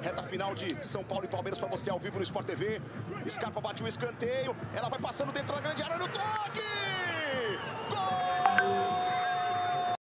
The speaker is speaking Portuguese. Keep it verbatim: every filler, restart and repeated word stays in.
Reta final de São Paulo e Palmeiras para você ao vivo no Sport T V. Scarpa bate o escanteio. Ela vai passando dentro da grande área no toque!